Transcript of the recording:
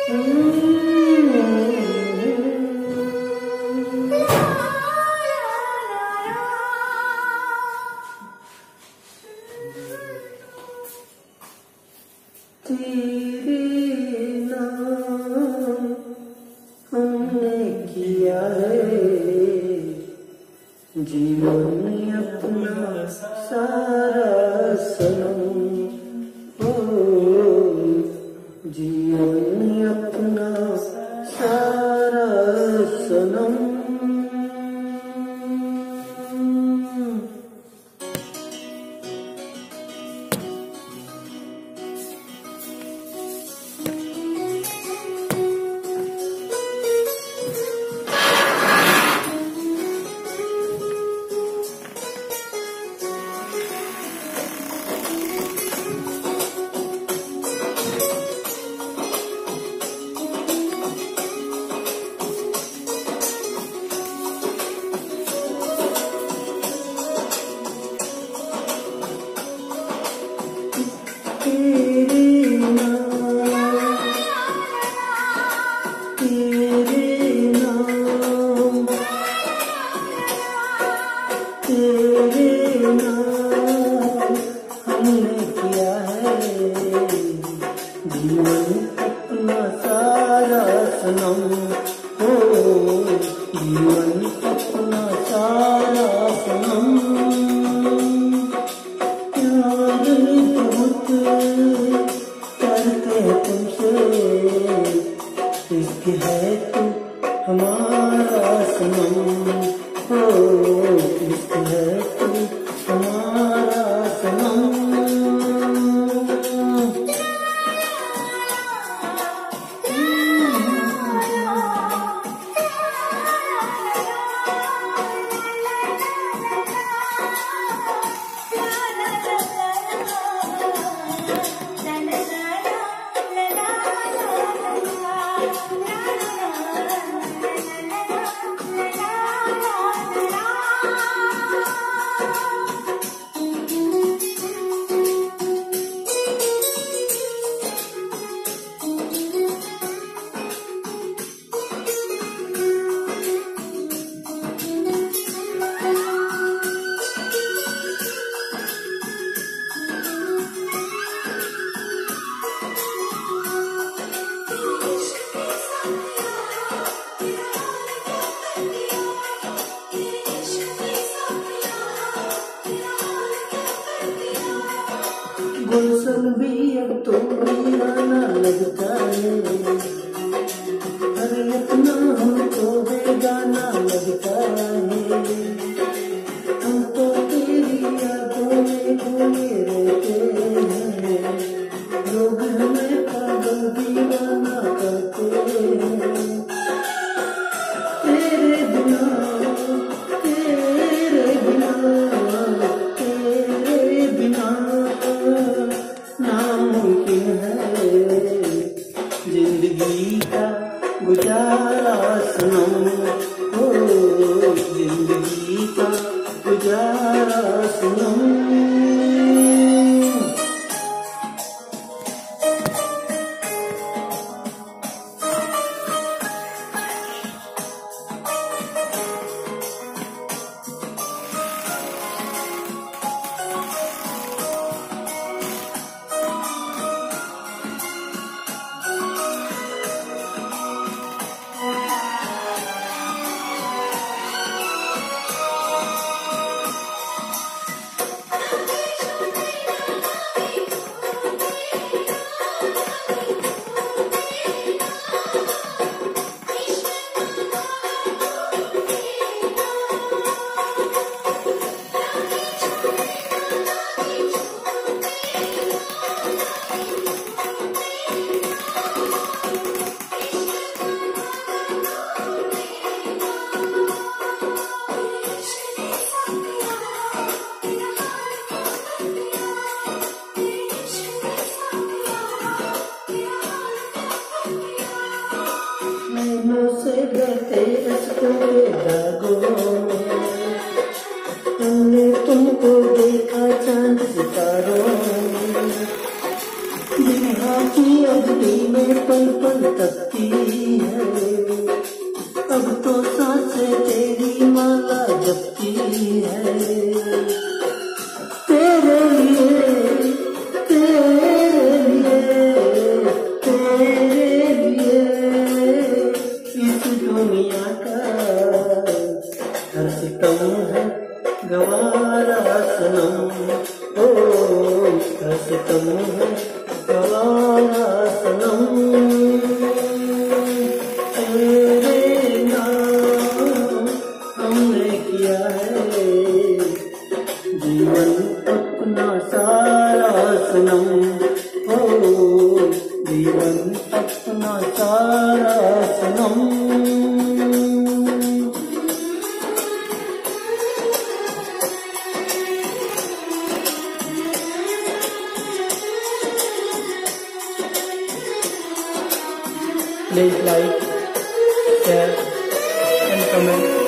तेरे नाम हमने किया है जीवन अपना सारा सनम, ओ जीवन अपना सारा सनम। तेरे नाम हमने किया है जीवन अपना सारा सनम, हो जीवन अपना सारा सनम। प्यार बहुत करते तुमसे, इश्क है तू हमारा सनम, हो इश्क है तू हमारा सनम। गुलशन भी अब तो दीवाना लगता है, अरे अपना हमको बेगाना लगता है। हम तो तेरी यादों में खोए रहते हैं, लोग हमें पागल दीवाना करते हैं। तेरे बिना तेरे बिना तेरे बिना नामुमकिन है जिंदगी का गुजारा सनम, हो जिंदगी का गुजारा सनम। से बहते रस्तों के दागों में हमने तुमको देखा चांद सितारों में, बिहार की अगली में पल पल तकती है, अब तो सांसें तेरी माला जपती है। तेरे लिए, तेरे लिए, तेरे लिए इस दुनिया का हर सितम है गवारा सनम। ओ हर सितम है गवारा सनम। तेरे नाम हमने किया है जीवन अपना सारा सनम। ओ जीवन अपना सारा सनम। Please like, share and comment.